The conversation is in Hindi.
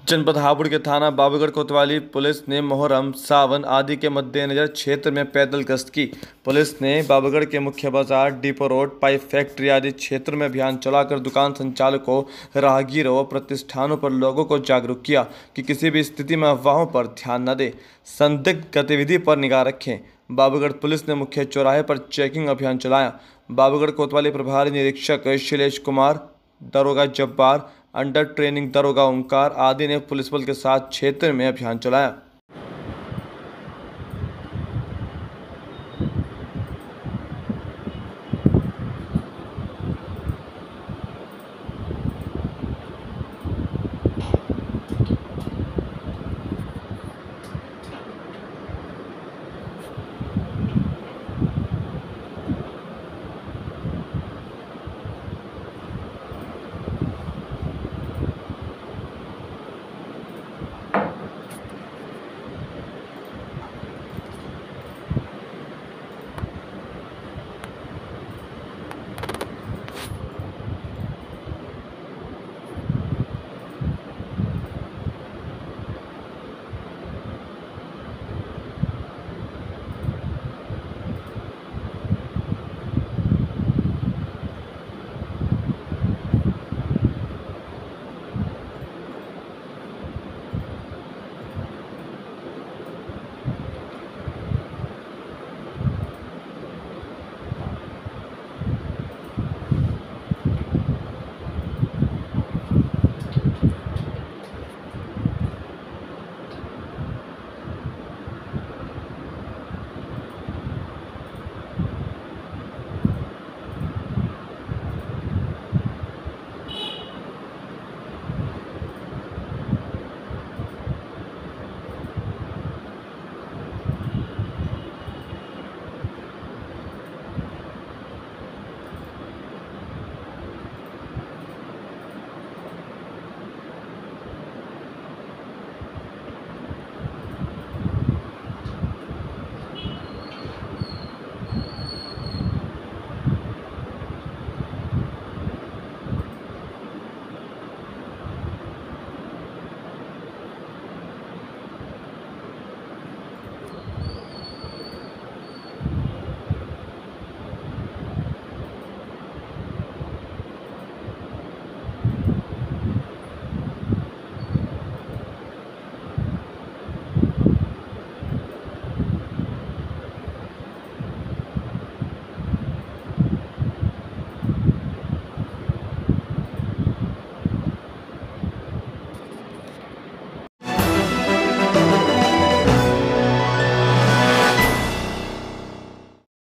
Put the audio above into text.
जनपद हापुड़ के थाना बाबूगढ़ कोतवाली पुलिस ने मोहर्रम, सावन आदि के मद्देनजर क्षेत्र में पैदल गश्त की। पुलिस ने बाबूगढ़ के मुख्य बाजार, डिपो रोड, पाइप फैक्ट्री आदि क्षेत्रों में अभियान चलाकर दुकान संचालकों, राहगीरों और प्रतिष्ठानों पर लोगों को जागरूक किया कि किसी भी स्थिति में अफवाहों पर ध्यान न दें, संदिग्ध गतिविधि पर निगाह रखें। बाबूगढ़ पुलिस ने मुख्य चौराहे पर चेकिंग अभियान चलाया। बाबूगढ़ कोतवाली प्रभारी निरीक्षक शैलेश कुमार, दरोगा जब्बार, अंडर ट्रेनिंग दरोगा ओमकार आदि ने पुलिस बल के साथ क्षेत्र में अभियान चलाया।